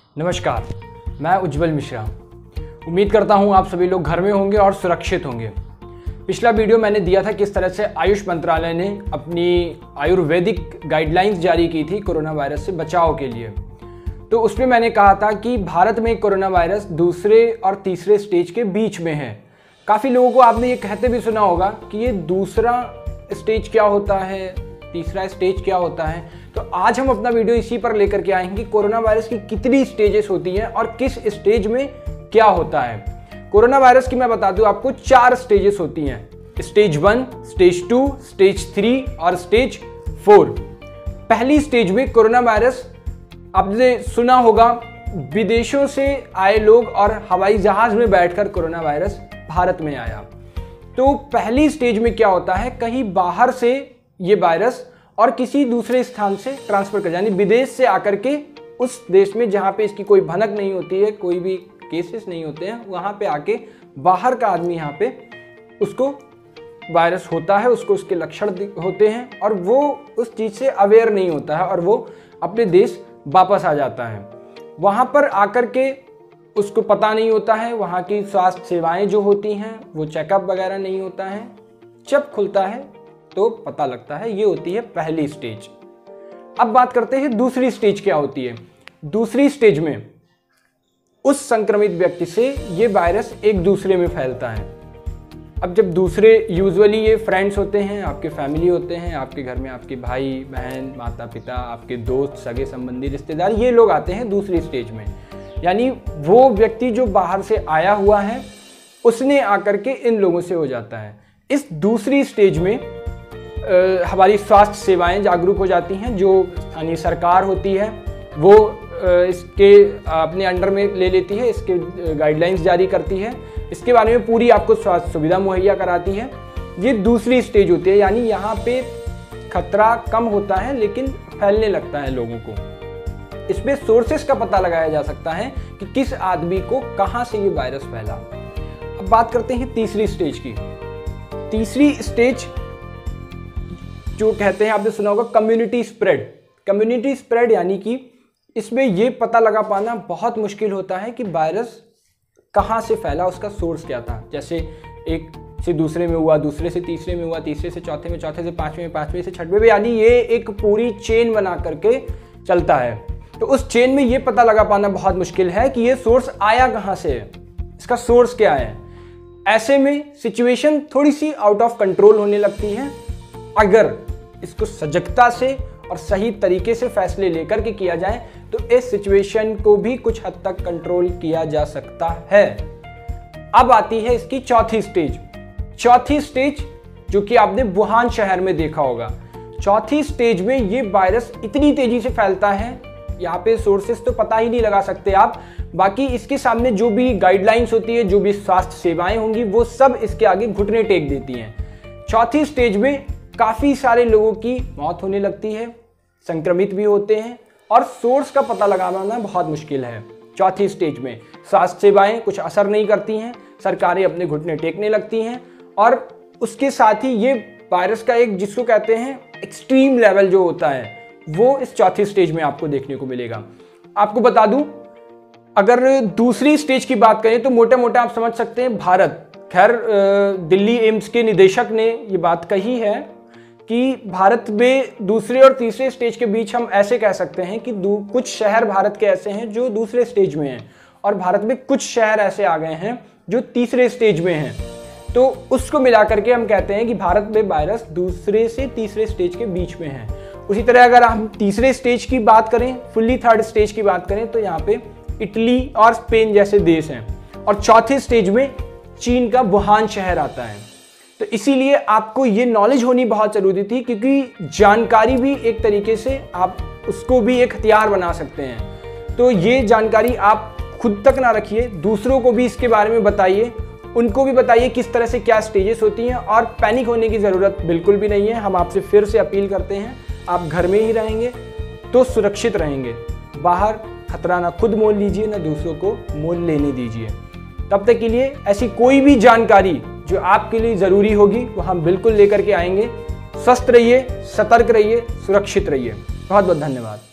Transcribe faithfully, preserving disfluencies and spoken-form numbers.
नमस्कार, मैं उज्जवल मिश्रा। उम्मीद करता हूं आप सभी लोग घर में होंगे और सुरक्षित होंगे। पिछला वीडियो मैंने दिया था किस तरह से आयुष मंत्रालय ने अपनी आयुर्वेदिक गाइडलाइंस जारी की थी कोरोना वायरस से बचाव के लिए। तो उसमें मैंने कहा था कि भारत में कोरोना वायरस दूसरे और तीसरे स्टेज के बीच में है। काफ़ी लोगों को आपने ये कहते भी सुना होगा कि ये दूसरा स्टेज क्या होता है, तीसरा स्टेज क्या होता है। तो आज हम अपना वीडियो इसी पर लेकर के आएंगे कि कोरोना वायरस की कितनी स्टेजेस होती हैं और किस स्टेज में क्या होता है। कोरोना वायरस की मैं बता दूं आपको चार स्टेजेस होती हैं, stage one, stage two, stage three और स्टेज फोर। पहली स्टेज में कोरोना वायरस आपने सुना होगा, विदेशों से आए लोग और हवाई जहाज में बैठकर कोरोना वायरस भारत में आया। तो पहली स्टेज में क्या होता है, कहीं बाहर से ये वायरस और किसी दूसरे स्थान से ट्रांसफर कर, यानी विदेश से आकर के उस देश में जहाँ पे इसकी कोई भनक नहीं होती है, कोई भी केसेस नहीं होते हैं, वहाँ पे आके बाहर का आदमी यहाँ पे उसको वायरस होता है, उसको उसके लक्षण होते हैं और वो उस चीज़ से अवेयर नहीं होता है और वो अपने देश वापस आ जाता है। वहाँ पर आकर के उसको पता नहीं होता है, वहाँ की स्वास्थ्य सेवाएं जो होती हैं वो चेकअप वगैरह नहीं होता है। जब खुलता है तो पता लगता है। ये होती है पहली स्टेज। अब बात करते हैं दूसरी स्टेज क्या होती है। दूसरी स्टेज में उस संक्रमित व्यक्ति से ये वायरस एक दूसरे में फैलता है। अब जब दूसरे, यूजुअली ये फ्रेंड्स होते हैं, आपके फैमिली होते हैं, आपके घर में आपके भाई बहन, माता पिता, आपके दोस्त, सगे संबंधी, रिश्तेदार, ये लोग आते हैं दूसरी स्टेज में। यानी वो व्यक्ति जो बाहर से आया हुआ है उसने आकर के इन लोगों से हो जाता है। इस दूसरी स्टेज में आ, हमारी स्वास्थ्य सेवाएं जागरूक हो जाती हैं। जो स्थानीय सरकार होती है वो आ, इसके अपने अंडर में ले लेती है, इसके गाइडलाइंस जारी करती है, इसके बारे में पूरी आपको स्वास्थ्य सुविधा मुहैया कराती है। ये दूसरी स्टेज होती है, यानी यहाँ पे खतरा कम होता है लेकिन फैलने लगता है लोगों को। इसमें सोर्सेस का पता लगाया जा सकता है कि किस आदमी को कहां से ये वायरस फैला। अब बात करते हैं तीसरी स्टेज की। तीसरी स्टेज जो कहते हैं, आपने सुना होगा कम्युनिटी स्प्रेड। कम्युनिटी स्प्रेड यानी कि इसमें ये पता लगा पाना बहुत मुश्किल होता है कि वायरस कहां से फैला, उसका सोर्स क्या था। जैसे एक से दूसरे में हुआ, दूसरे से तीसरे में हुआ, तीसरे से चौथे में, चौथे से पांचवें में, पांचवें से छठवें में, यानी ये एक पूरी चेन बना करके चलता है। तो उस चेन में ये पता लगा पाना बहुत मुश्किल है कि ये सोर्स आया कहाँ से है, इसका सोर्स क्या है। ऐसे में सिचुएशन थोड़ी सी आउट ऑफ कंट्रोल होने लगती है। अगर इसको सजगता से और सही तरीके से फैसले लेकर के किया जाए तो इस सिचुएशन को भी कुछ हद तक कंट्रोल किया जा सकता है। अब आती है इसकी चौथी स्टेज। चौथी स्टेज जो कि आपने वुहान शहर में देखा होगा। चौथी स्टेज में ये वायरस इतनी तेजी से फैलता है, यहाँ पे सोर्सेस तो पता ही नहीं लगा सकते आप, बाकी इसके सामने जो भी गाइडलाइंस होती है, जो भी स्वास्थ्य सेवाएं होंगी, वो सब इसके आगे घुटने टेक देती हैं। चौथी स्टेज में काफ़ी सारे लोगों की मौत होने लगती है, संक्रमित भी होते हैं और सोर्स का पता लगाना बहुत मुश्किल है। चौथी स्टेज में स्वास्थ्य सेवाएं कुछ असर नहीं करती हैं, सरकारें अपने घुटने टेकने लगती हैं और उसके साथ ही ये वायरस का एक, जिसको कहते हैं एक्सट्रीम लेवल जो होता है, वो इस चौथी स्टेज में आपको देखने को मिलेगा। आपको बता दूं, अगर दूसरी स्टेज की बात करें तो मोटा मोटा आप समझ सकते हैं भारत, खैर दिल्ली एम्स के निदेशक ने ये बात कही है कि भारत में दूसरे और तीसरे स्टेज के बीच हम ऐसे कह सकते हैं कि कुछ शहर भारत के ऐसे हैं जो दूसरे स्टेज में हैं और भारत में कुछ शहर ऐसे आ गए हैं जो तीसरे स्टेज में हैं। तो उसको मिला करके हम कहते हैं कि भारत में वायरस दूसरे से तीसरे स्टेज के बीच में है। उसी तरह अगर हम तीसरे स्टेज की बात करें, फुल्ली थर्ड स्टेज की बात करें, तो यहाँ पे इटली और स्पेन जैसे देश हैं और चौथे स्टेज में चीन का वुहान शहर आता है। तो इसीलिए आपको ये नॉलेज होनी बहुत ज़रूरी थी, क्योंकि जानकारी भी एक तरीके से आप उसको भी एक हथियार बना सकते हैं। तो ये जानकारी आप खुद तक ना रखिए, दूसरों को भी इसके बारे में बताइए, उनको भी बताइए किस तरह से क्या स्टेजेस होती हैं और पैनिक होने की ज़रूरत बिल्कुल भी नहीं है। हम आपसे फिर से अपील करते हैं, आप घर में ही रहेंगे तो सुरक्षित रहेंगे। बाहर खतरा ना खुद मोल लीजिए ना दूसरों को मोल लेने दीजिए। तब तक के लिए ऐसी कोई भी जानकारी जो आपके लिए ज़रूरी होगी वो हम बिल्कुल लेकर के आएंगे। स्वस्थ रहिए, सतर्क रहिए, सुरक्षित रहिए। बहुत बहुत धन्यवाद।